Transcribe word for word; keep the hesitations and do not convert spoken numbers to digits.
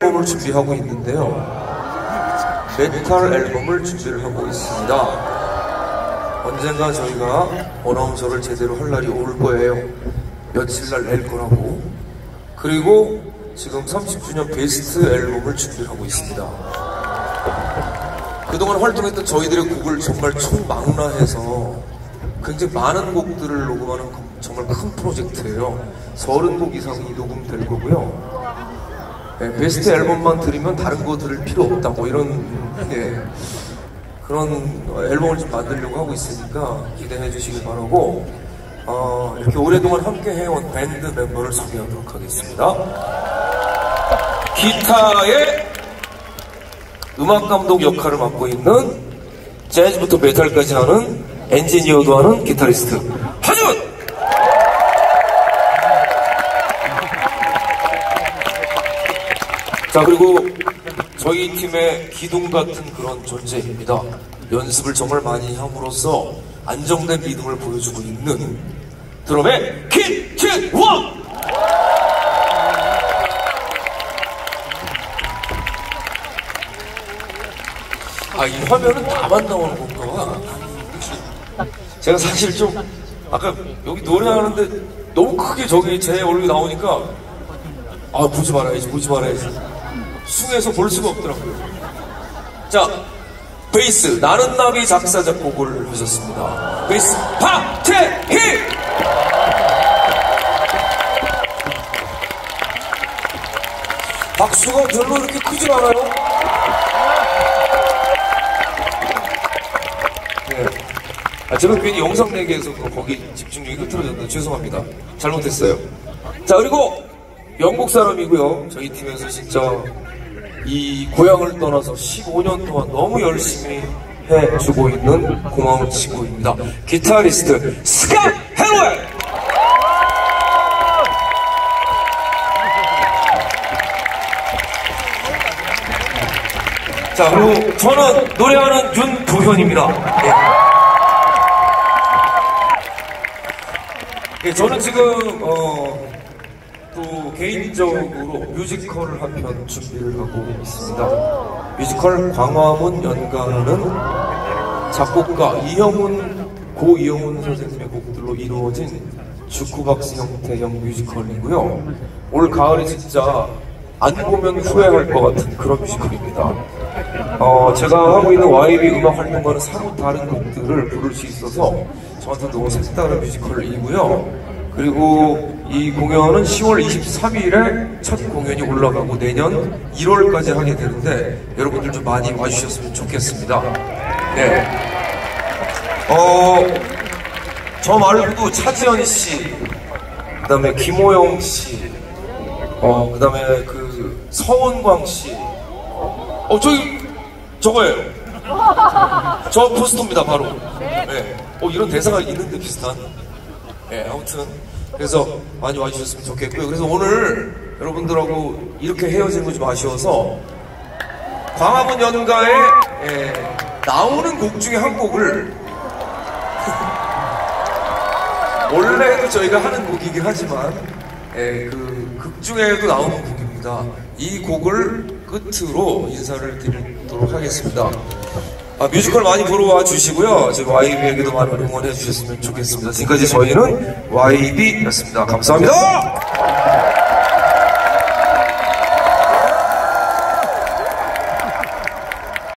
앨범을 준비하고 있는데요. 메탈 앨범을 준비를 하고 있습니다. 언젠가 저희가 어나운서를 제대로 할 날이 올 거예요. 며칠 날 낼 거라고. 그리고 지금 삼십 주년 베스트 앨범을 준비를 하고 있습니다. 그동안 활동했던 저희들의 곡을 정말 총망라해서 굉장히 많은 곡들을 녹음하는 정말 큰 프로젝트예요. 서른 곡 이상이 녹음될 거고요. 네, 베스트 앨범만 들으면 다른 거 들을 필요 없다, 뭐 이런, 예, 그런 앨범을 좀 만들려고 하고 있으니까 기대해 주시길 바라고, 어, 이렇게 오랫동안 함께 해온 밴드 멤버를 소개하도록 하겠습니다. 기타의 음악 감독 역할을 맡고 있는 재즈부터 메탈까지 하는 엔지니어도 하는 기타리스트 하준! 자, 그리고 저희 팀의 기둥 같은 그런 존재입니다. 연습을 정말 많이 함으로써 안정된 리듬을 보여주고 있는 드럼의 김진원! 아, 이 화면은 나만 나오는 건가? 제가 사실 좀 아까 여기 노래하는데 너무 크게 저기 제 얼굴이 나오니까 아, 보지 말아야지, 보지 말아야지. 숭에서 볼 수가 없더라고요. 자, 베이스 나는 나비 작사 작곡을 하셨습니다. 베이스 박태희! 박수가 별로 이렇게 크지 않아요? 네. 아, 제가 괜히 영상 내기에서 거기 집중력이 흐트러졌는데 죄송합니다. 잘못했어요. 자, 그리고 영국 사람이고요. 저희 팀에서 진짜 이 고향을 떠나서 십오 년 동안 너무 열심히 해주고 있는 고마운 친구입니다. 기타리스트 스캇 헬로웰! 자, 그리고 저는 노래하는 윤도현입니다. 예. 예, 저는 지금 어, 또 개인적으로 뮤지컬을 한 편 준비를 하고 있습니다. 뮤지컬 광화문 연가라는 작곡가 이형훈, 고 이형훈 선생님의 곡들로 이루어진 주크박스 형태형 뮤지컬이고요. 올 가을에 진짜 안 보면 후회할 것 같은 그런 뮤지컬입니다. 어, 제가 하고 있는 와이비 음악 활동과는 사뭇 다른 곡들을 부를 수 있어서 저한테 너무 색다른 뮤지컬이고요. 그리고 이 공연은 시월 이십삼일에 첫 공연이 올라가고 내년 일월까지 하게 되는데 여러분들 좀 많이 와주셨으면 좋겠습니다. 네. 어, 저 말고도 차지연 씨, 그 다음에 김호영 씨, 어, 그 다음에 그 서원광 씨, 어, 저기, 저거예요. 저 포스터입니다, 바로. 네. 어, 이런 대사가 있는데 비슷한. 네, 아무튼. 그래서 많이 와주셨으면 좋겠고요. 그래서 오늘 여러분들하고 이렇게 헤어지는 거 좀 아쉬워서 광화문 연가에 예, 나오는 곡 중에 한 곡을 원래도 저희가 하는 곡이긴 하지만 예, 그 극 중에도 나오는 곡입니다. 이 곡을 끝으로 인사를 드리도록 하겠습니다. 아, 뮤지컬 많이 보러 와 주시고요. 저희 와이비에게도 많이 응원해 주셨으면 좋겠습니다. 지금까지 저희는 와이비였습니다. 감사합니다.